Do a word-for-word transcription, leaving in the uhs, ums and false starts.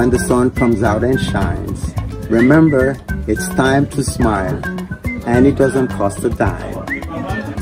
when the sun comes out and shines. Remember, it's time to smile, and it doesn't cost a dime.